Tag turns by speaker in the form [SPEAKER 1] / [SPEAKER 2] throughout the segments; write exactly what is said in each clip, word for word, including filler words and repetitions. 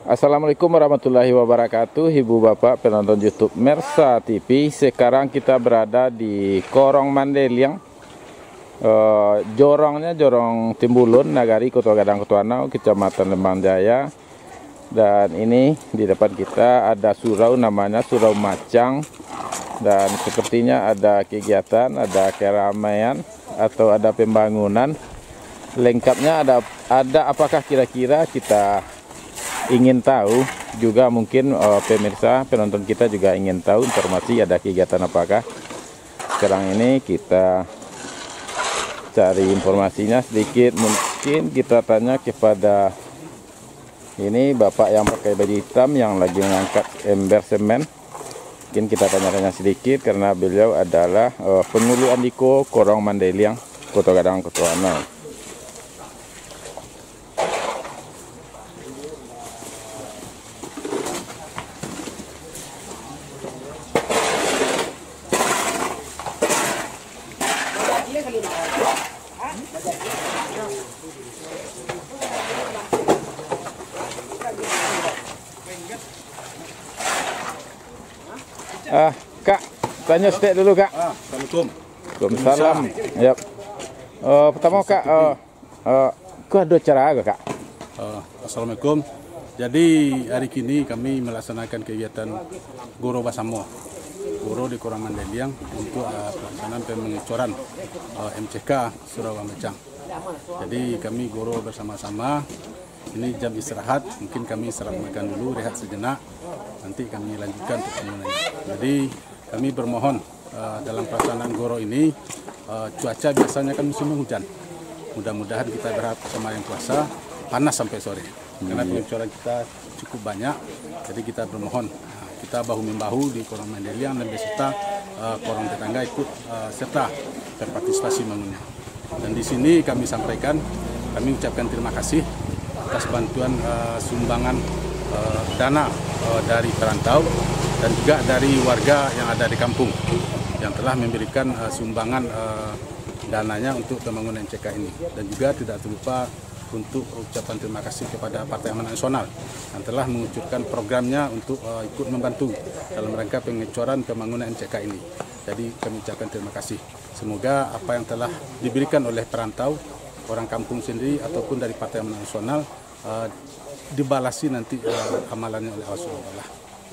[SPEAKER 1] Assalamualaikum warahmatullahi wabarakatuh, Ibu Bapak penonton YouTube Mersa T V. Sekarang kita berada di Korong Mandeliang. Uh, jorongnya Jorong Timbulun, Nagari, Kota Gadang Ketuanau, Kecamatan Lembang Jaya. Dan ini di depan kita ada surau, namanya Surau Macang. Dan sepertinya ada kegiatan, ada keramaian atau ada pembangunan. Lengkapnya ada ada apakah kira-kira kita ingin tahu, juga mungkin uh, pemirsa penonton kita juga ingin tahu informasi ada kegiatan apakah. Sekarang ini kita cari informasinya sedikit, mungkin kita tanya kepada ini bapak yang pakai baju hitam yang lagi mengangkat ember semen. Mungkin kita tanya-tanya sedikit karena beliau adalah uh, Pengulu Andiko Korong Mandeliang, Kota Gadang Ketuanau. Ah, Kak, tanya sedikit dulu, Kak.
[SPEAKER 2] Ah, Assalamualaikum.
[SPEAKER 1] Waalaikumsalam. Yap. Uh, pertama, Kak, uh, uh, kau ada cara apa, Kak?
[SPEAKER 2] Uh, Assalamualaikum. Jadi hari ini kami melaksanakan kegiatan Goro Basamo, Goro di Korong Mandeliang untuk uh, pelaksanaan pengecoran uh, M C K Surau Macang. Jadi kami Goro bersama-sama. Ini jam istirahat, mungkin kami istirahat makan dulu, rehat sejenak. Nanti kami lanjutkan untuk pembangunan. Jadi kami bermohon uh, dalam pelaksanaan Goro ini uh, cuaca biasanya kan musim hujan. Mudah-mudahan kita berharap sama yang puasa panas sampai sore. Karena pengecoran kita cukup banyak, jadi kita bermohon uh, kita bahu membahu di Korong Mandeliang dan beserta uh, korong tetangga ikut uh, serta berpartisipasi membangunnya. Dan di sini kami sampaikan, kami ucapkan terima kasih atas bantuan uh, sumbangan uh, dana uh, dari perantau dan juga dari warga yang ada di kampung yang telah memberikan uh, sumbangan uh, dananya untuk pembangunan M C K ini. Dan juga tidak terlupa untuk ucapan terima kasih kepada Partai Amanat Nasional yang telah mengucurkan programnya untuk uh, ikut membantu dalam rangka pengecoran pembangunan M C K ini. Jadi kami ucapkan terima kasih. Semoga apa yang telah diberikan oleh perantau, orang kampung sendiri ataupun dari Partai Amanat Nasional uh, dibalasi nanti uh, amalannya oleh Allah subhanahu wa taala.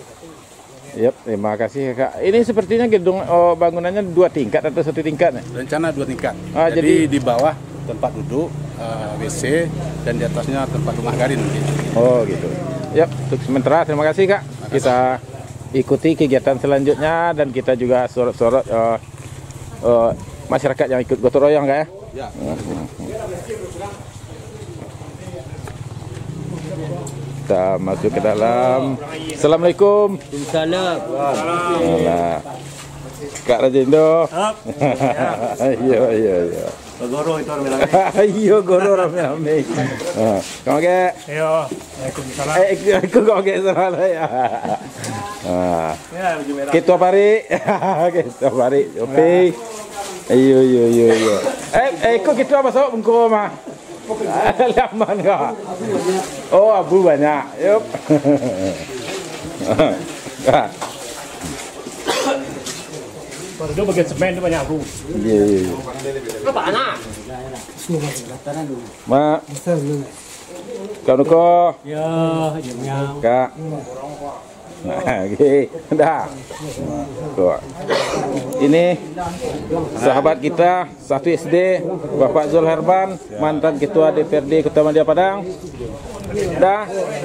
[SPEAKER 1] Yap, terima kasih, Kak. Ini sepertinya gedung oh, bangunannya dua tingkat atau satu tingkat?
[SPEAKER 2] Rencana dua tingkat.
[SPEAKER 1] Ah,
[SPEAKER 2] jadi,
[SPEAKER 1] jadi
[SPEAKER 2] di bawah tempat duduk, uh, W C, dan di atasnya tempat rumah garin nanti.
[SPEAKER 1] Oh gitu. Yap, untuk sementara terima kasih, Kak. Kita ikuti kegiatan selanjutnya dan kita juga sorot-sorot uh, uh, masyarakat yang ikut gotong royong, Kak, ya.
[SPEAKER 2] Ya.
[SPEAKER 1] Kita masuk ke dalam. Assalamualaikum.
[SPEAKER 3] Waalaikumsalam.
[SPEAKER 1] Kak Rajindo. Iya iya iya.
[SPEAKER 3] Goro itu rame-rame.
[SPEAKER 1] Iya goro rame-rame. Kamu ke?
[SPEAKER 3] Iya. Waalaikumsalam.
[SPEAKER 1] Eh aku kok ke salah ya. Ah. Kita pari. Kita pari. Oke. Iyo iyo iyo iyo. Eh eh kok kita masuk bungku mah. Laman kak. Oh abu banyak. Yup.
[SPEAKER 3] Itu bagian semen itu banyak abu.
[SPEAKER 1] Iya iya.
[SPEAKER 3] Apa anak?
[SPEAKER 1] Ma. Kau nuko.
[SPEAKER 3] Ya, jamnya.
[SPEAKER 1] Kak. Nah, gitu. Dah. Tuh. Ini sahabat kita satu S D, Bapak Zul Herman, mantan Ketua D P R D Kota Madia Padang. Dah.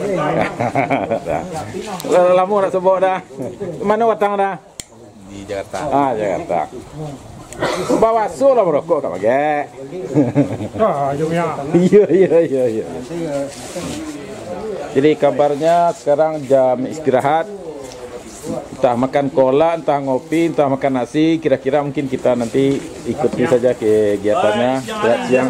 [SPEAKER 1] Dah. Lama nak sebut dah. Mana watang dah?
[SPEAKER 2] Di Jakarta.
[SPEAKER 1] Ah, Jakarta. Bawa sulah merokok tak pakai.
[SPEAKER 3] Ah, jamnya.
[SPEAKER 1] Iya iya iya iya. Jadi kabarnya sekarang jam istirahat. entah makan kolak, entah ngopi, entah makan nasi. Kira-kira mungkin kita nanti ikuti saja kegiatannya setiap siang.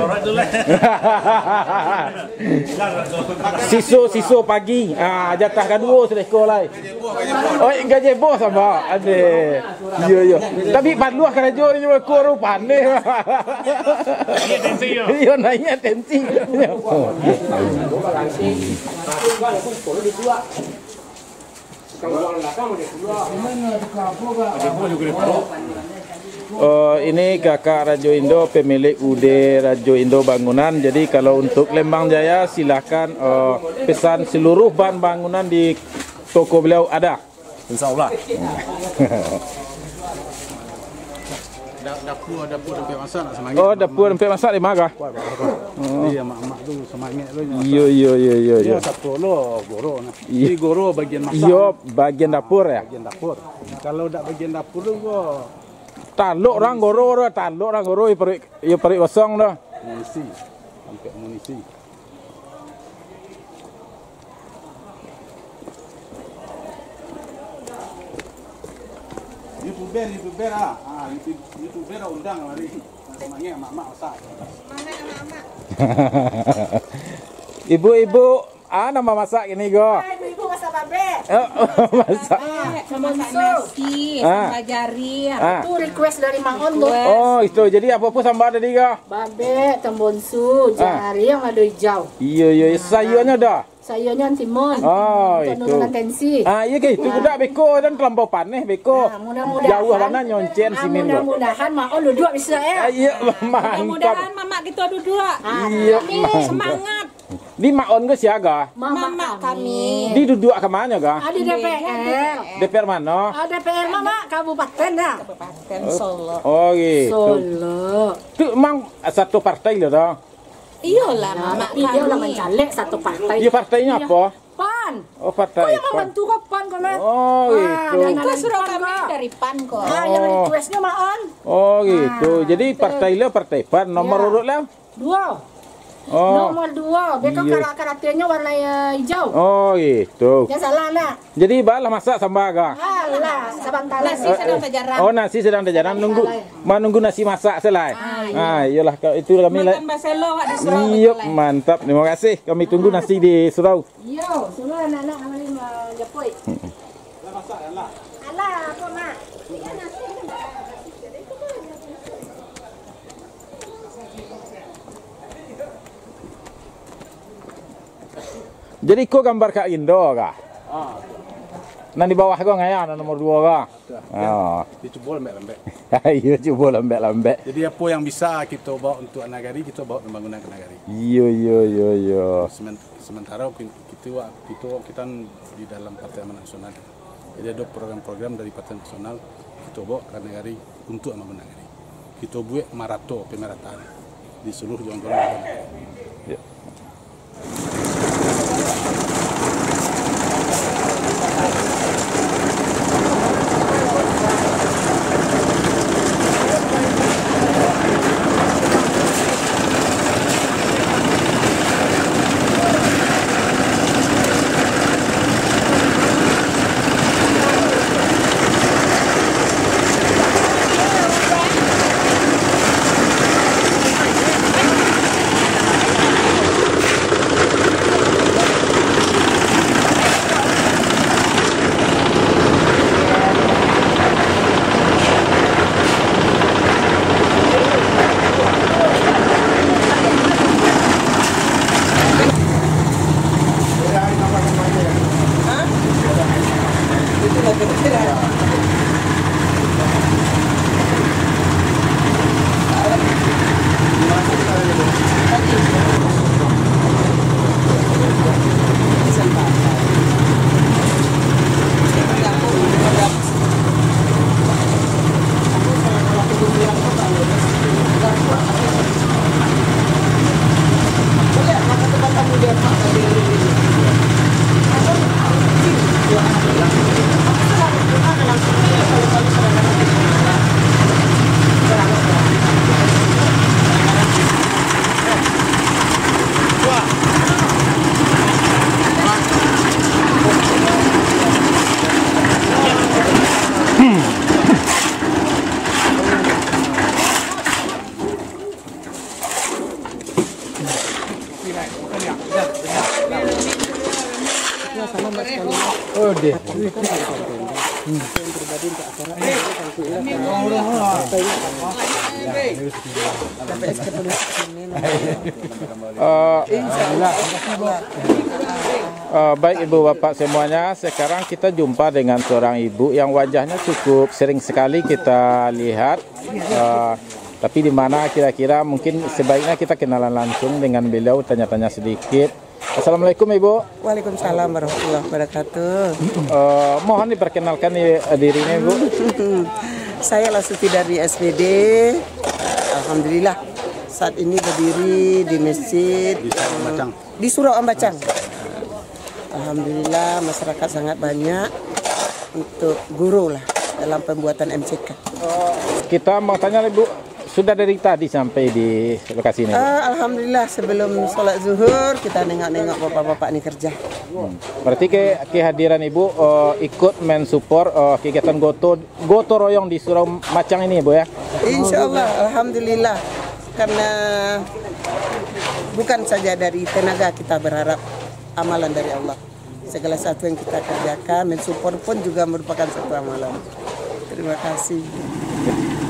[SPEAKER 1] Siso-siso pagi, ah jatah kedua sudah sekolah. Oh, gaji bos sama. Ada. Iya iya. Tapi padluah kerja ni koro pandai. Iya naiknya tensi. Uh, ini kakak Rajo Indo, pemilik U D Rajo Indo Bangunan. Jadi kalau untuk Lembang Jaya silakan uh, pesan seluruh bahan bangunan di toko beliau ada.
[SPEAKER 2] Insya Allah. Dapur, dapur sampai masak nak semangat.
[SPEAKER 1] Oh, dapur sampai masak di mana?
[SPEAKER 2] Oh. Iya, mak-mak tu semangat tu.
[SPEAKER 1] Iya, iya, iya, iya.
[SPEAKER 2] Iya, satu lo goro. Ini goro bagian masak.
[SPEAKER 1] Iya, bagian dapur ya.
[SPEAKER 2] Bagian dapur. Kalau tak bagian dapur tu gua
[SPEAKER 1] taluk orang goro dah, taluk orang goro ya perut ya perut kosong dah.
[SPEAKER 2] Munisi. Sampai munisi. YouTuber, YouTuber ah. Ah, YouTuber undang mari. Semangat mak-mak masak.
[SPEAKER 4] Semangat mak-mak.
[SPEAKER 1] Ibu-ibu, ah nama masak ini go.
[SPEAKER 4] Ibu-ibu masak babe.
[SPEAKER 1] Oh, masak.
[SPEAKER 4] Sama nasi, sama jari. Itu request dari Mang On tuh.
[SPEAKER 1] Oh, itu. Jadi apa-apa sambal tadi go.
[SPEAKER 4] Babe, tembonsu, jari yang ada hijau.
[SPEAKER 1] Iya, iya, sayurnya dah.
[SPEAKER 4] Sayurnya timun.
[SPEAKER 1] Oh, itu.
[SPEAKER 4] Nurunan tensi.
[SPEAKER 1] Ah, iya ke itu budak beko dan terlampau panas beko.
[SPEAKER 4] Nah, mudah-mudahan.
[SPEAKER 1] Jauh mana nyoncen simin go.
[SPEAKER 4] Mudah-mudahan Mang On duduk bisa ya.
[SPEAKER 1] Ah, iya, mantap.
[SPEAKER 5] Mudah-mudahan mamak kita duduk.
[SPEAKER 1] Iya,
[SPEAKER 5] Semangat.
[SPEAKER 1] Di Maon ke siaga?
[SPEAKER 4] Mama kami.
[SPEAKER 1] Di duduk ke mana ga?
[SPEAKER 4] Ada D P R.
[SPEAKER 1] D P R mana?
[SPEAKER 4] Ada D P R Mama kabupaten dah.
[SPEAKER 5] Kabupaten Solo.
[SPEAKER 1] Oh gitu.
[SPEAKER 4] Solo.
[SPEAKER 1] Tu emang satu partai lah dah.
[SPEAKER 5] Iyalah mamak
[SPEAKER 4] Tapi dia ulah
[SPEAKER 5] kami.
[SPEAKER 4] mencalek satu partai.
[SPEAKER 1] Dia partainya apa?
[SPEAKER 4] Pan.
[SPEAKER 1] Oh partai.
[SPEAKER 4] Kau yang membantu kau Pan kau lah.
[SPEAKER 1] Oh gitu.
[SPEAKER 4] dan
[SPEAKER 5] Kau
[SPEAKER 4] ada
[SPEAKER 5] suruh
[SPEAKER 4] Pan,
[SPEAKER 5] kami
[SPEAKER 4] kau.
[SPEAKER 5] dari Pan kok.
[SPEAKER 4] Ah, yang requestnya Maan.
[SPEAKER 1] Oh gitu. Jadi partai lo partai Pan nomor
[SPEAKER 4] Ya.
[SPEAKER 1] urut lah.
[SPEAKER 4] Dua.
[SPEAKER 1] Oh.
[SPEAKER 4] Nomor dua. Beka
[SPEAKER 1] Iya.
[SPEAKER 4] karakternya warna eh, hijau.
[SPEAKER 1] Oh gitu.
[SPEAKER 4] Jangan salah nak.
[SPEAKER 1] Jadi balah masak sambal ga?
[SPEAKER 4] Alah, sabantalah.
[SPEAKER 5] Nasi sedang terjarang.
[SPEAKER 1] Oh nasi sedang terjalan nunggu. Menunggu nasi masak selai. Ah iyalah kalau itu kami lah.
[SPEAKER 5] Makan baselo wak di Surau.
[SPEAKER 1] Iya mantap. Terima kasih. Kami tunggu nasi di surau.
[SPEAKER 4] Yo, semua anak-anak kami menjepoi. Alah, apa mak? Ini kan nasi.
[SPEAKER 1] Jadi kau gambar Kak Indo kah?
[SPEAKER 2] Ah,
[SPEAKER 1] Nah di bawah kau ngaya nomor dua kah? Oh.
[SPEAKER 2] dicoba lembek-lembek.
[SPEAKER 1] Iya coba lembek-lembek.
[SPEAKER 2] Jadi apa yang bisa kita bawa untuk nagari, kita bawa pembangunan ke nagari.
[SPEAKER 1] Iya iya iya iya.
[SPEAKER 2] Sement- Sementara kita kita kita di dalam Partai Amanat Nasional. Jadi ada program-program dari Partai Nasional kita bawa ke nagari untuk pembangunan nagari. Kita buat marato pemerataan di seluruh zona-zona nagari.
[SPEAKER 1] Ya.
[SPEAKER 6] Semuanya sama Mbak sekali.
[SPEAKER 1] Oh deh.
[SPEAKER 6] Yang pribadi untuk acara
[SPEAKER 1] Uh, baik ibu bapak semuanya, sekarang kita jumpa dengan seorang ibu yang wajahnya cukup sering sekali kita lihat. Uh, tapi di mana kira-kira mungkin sebaiknya kita kenalan langsung dengan beliau, tanya-tanya sedikit. Assalamualaikum ibu.
[SPEAKER 6] Waalaikumsalam warahmatullahi wabarakatuh.
[SPEAKER 1] Uh, mohon diperkenalkan dirinya ibu.
[SPEAKER 6] Saya Lasuti dari S P D. Alhamdulillah saat ini berdiri di masjid
[SPEAKER 2] Di Surau Ambacang.
[SPEAKER 6] Di Surau Ambacang. Alhamdulillah masyarakat sangat banyak untuk guru lah dalam pembuatan M C K.
[SPEAKER 1] Kita mau tanya ibu, sudah dari tadi sampai di lokasi ini?
[SPEAKER 6] Uh, Alhamdulillah sebelum sholat zuhur kita nengok-nengok bapak-bapak ini kerja.
[SPEAKER 1] Hmm. Berarti ke kehadiran ibu uh, ikut mensupport uh, kegiatan goto goto royong di Surau Macang ini ibu ya?
[SPEAKER 6] Insya Allah, Alhamdulillah, karena bukan saja dari tenaga kita berharap amalan dari Allah. Segala sesuatu yang kita kerjakan, mensupport pun juga merupakan satu amalan. Terima kasih.